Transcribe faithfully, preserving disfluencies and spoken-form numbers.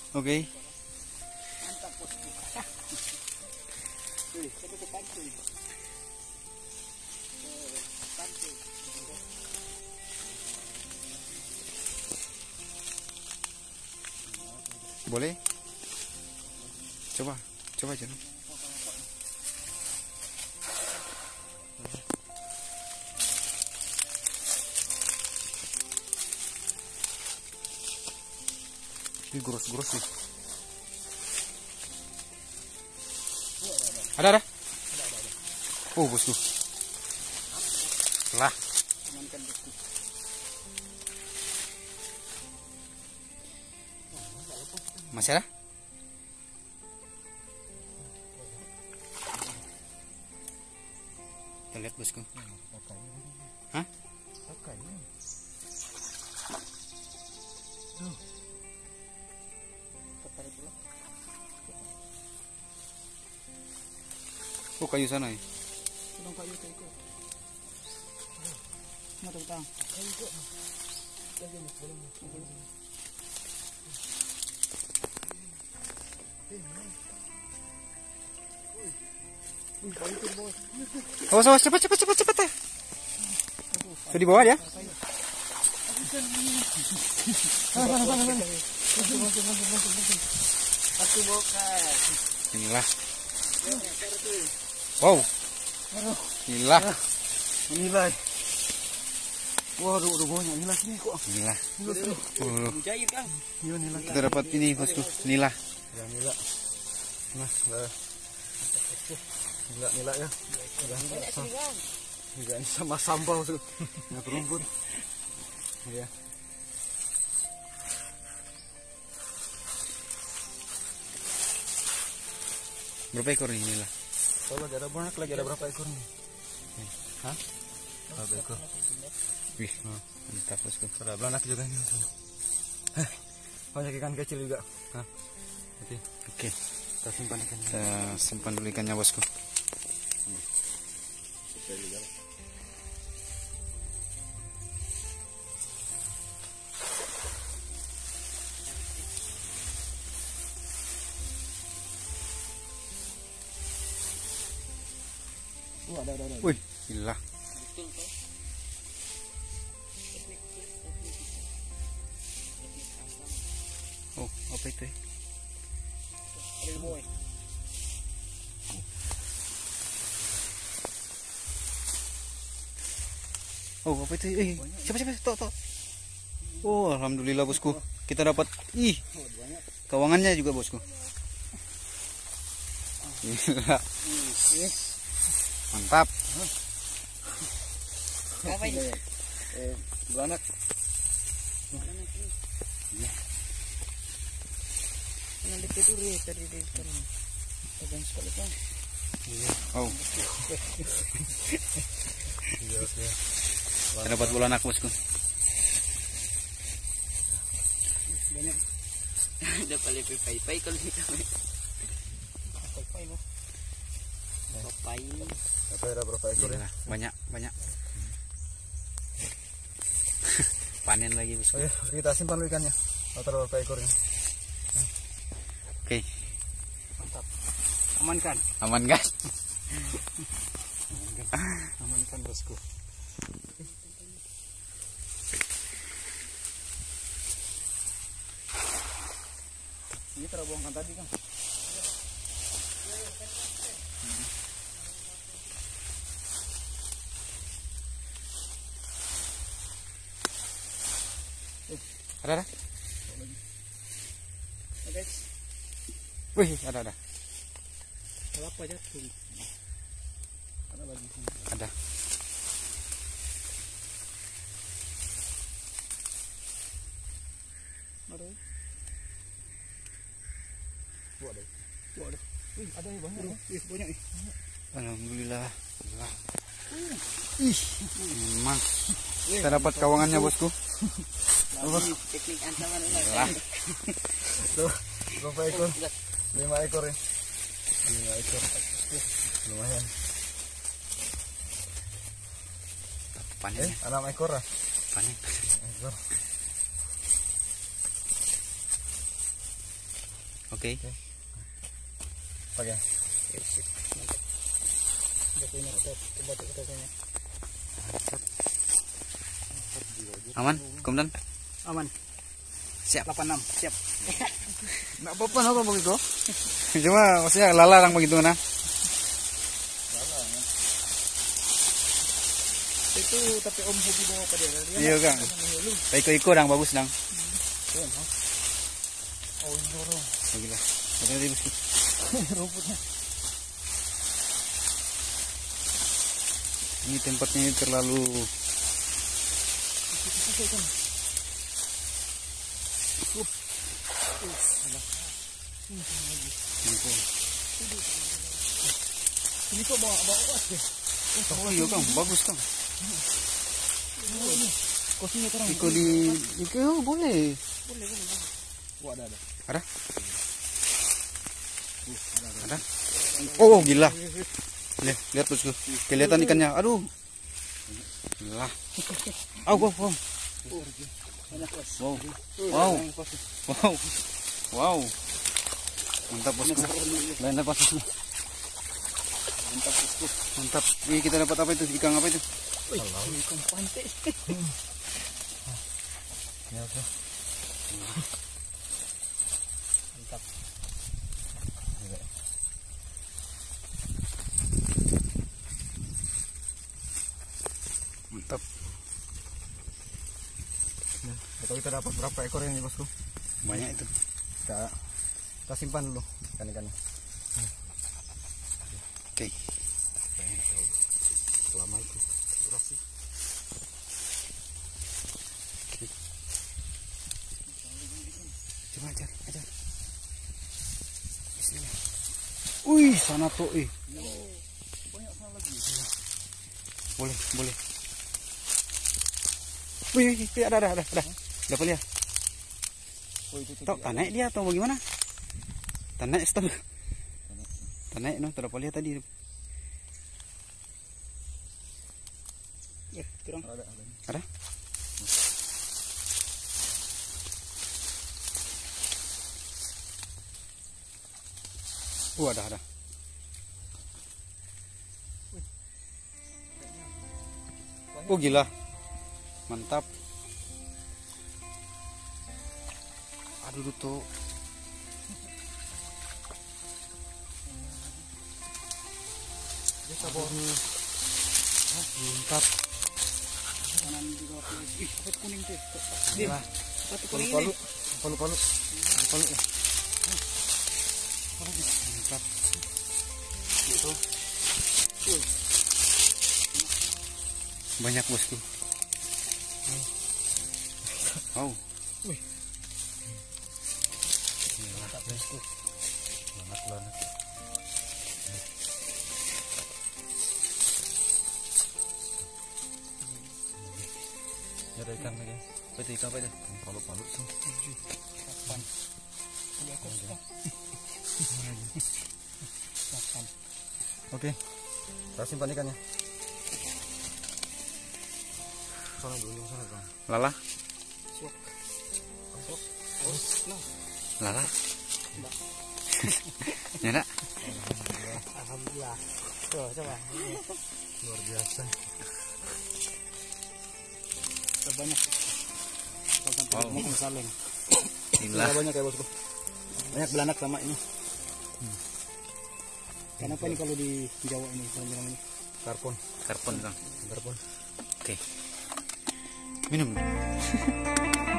Oke. Mantap bosku. Tuh, coba ke pantai. Pantai. Boleh? Coba, coba aja. Ini gurus-gurus nih. Ada, ada. Oh, bosku. Lah. Amankan bosku. Masih ada? Kita lihat bosku. Hah? Oh, kayu sana ya? Tudong kayu kayu ko. Mata utang. Kayu ko. Awas, awas, cepat, cepat, cepat, cepat. Sudah di bawah ya? Aku bokar. Inilah. Wow. Inilah. Inilah. Waduh, udah banyak inilah sini kok. Inilah. Oh. Jair kan? Iya, inilah. Kita dapat ini bosku. Inilah. Ya, nila. Nah, nah. Nila, nila ya. Juga ini sama sampah tuh. Nggak berumput. Ya. Berapa ekor ini lah? Kalau lagi ada banyak lagi ada berapa ekor nih? Hah? Berapa ekor? Wih, mantap bosku. Ada belanak juga ini. Eh, banyak ikan kecil juga. Hah? Oke. Oke. Kita simpan ikannya. Kita simpan dulu ikannya bosku. Oh, ada ada ada. Wih, gila. Oh, apa itu ya? Ada boy. Oh, apa itu? Eh, siapa siapa? Tok, tok. Oh, alhamdulillah bosku. Kita dapat ih. Kawangannya juga bosku. Gila. Mantap. Apa ini? Eh, belanak. Nanti tidur ya tadi di sana. Tegang sekali kan? Oh, Iya, oke. kita dapat bola anak bosku. Banyak. Ada paling pai-pai kalau di kami. Pai-pai loh. Pai. Apa ada berapa ekor ya? Gila, banyak, banyak. Panen lagi bosku. Oke, kita simpan dulu ikannya. Atau berapa ekornya? Oke, Mantap. Amankan. aman kan? Amankan bosku. Ini terbuangkan tadi kan? Ada, ada. Oke guys. Wih, ada, ada. Kalau apa aja tuh? Ada lagi sini. Ada. Ada. Waduh. Waduh. Wih, ada ya banyak. Wih, banyak nih. Alhamdulillah. Alhamdulillah. Ih, memang. Kita dapat kawangannya bosku. Lagi teknik ancaman ini. Lah. Tuh, berapa ekor? Lima ekor ya. Lima ekor. Lumayan. Panen, Eh, enam ekor lah. panen. Enam ekor. Oke. Pakai. Oke, sip. Mantap. Batunya kita ke batu kita tanya. Aman, komandan. Aman. Siap. delapan enam, siap. Nggak apa-apa no kalau begitu. Cuma maksudnya lalarang begitu nah. Itu tapi Om hobi bawa apa dia? Dia Iya kang. Iko-iko dang bagus dang. Oh, ini dorong. Bagilah. Hati-hati bosku. Rumputnya. Ini tempatnya ini terlalu Ini kok bawa bawa awas deh. oh iya kang, bagus kang. Kosnya terang. Iko di Iko oh, boleh. Boleh, boleh, boleh. Wah, ada ada. Ada? Ada? Oh gila. Lihat, lihat bosku. Kelihatan ikannya. Aduh. Gila. Oh, wow, wow. Wow. Wow. Wow. Wow. Mantap bosku. Lain apa bosku? Mantap bosku. Mantap. Ini kita dapat apa itu? Ikan apa itu? Wih, ikan pantai. Ya, oke. Mantap. Mantap. Ya, atau kita dapat berapa ekor ini bosku? Banyak itu. Kita kita simpan dulu ikan-ikannya. Oke. Lama itu durasi. Coba ajar, ajar. Bismillah. Wih, sana tuh, eh. Banyak sana lagi. Boleh, boleh. Wih, wih, wih, ada, ada, ada, ada. Dapat lihat. Oh, itu Tok, tanek dia atau bagaimana? Tanek, stop. Tanek, no, terdapat lihat tadi. Eh, terang. Ada, ada. Ada? Oh, ada, ada. Oh, gila. Mantap. Aduh, tuh. Mantap. Kanan juga. Ih, dapat kuning tuh. Gila. Dapat kuning Palu, ini. palu, palu, palu. Mantap. Gitu. Banyak bosku. Wow. Wih. Mantap bosku. Banget banget. Ya ada ikan lagi. Apa itu ikan apa itu? Palu-palu tuh. Kapan? Udah kok. Kapan? Oke. Kita simpan ikannya. Sana dulu, sana bang. Lala? Sok. Sok. Aus. Nah. Lala? Nyana? Alhamdulillah. Tuh, coba. Luar biasa. Banyak. Wow. Mau saling. Gila. Banyak ya bosku. Banyak belanak sama ini. Hmm. Kenapa ini kalau di Jawa ini kalau bilang ini? Karpon. Karpon, Kang. Karpon. Oke. Minum.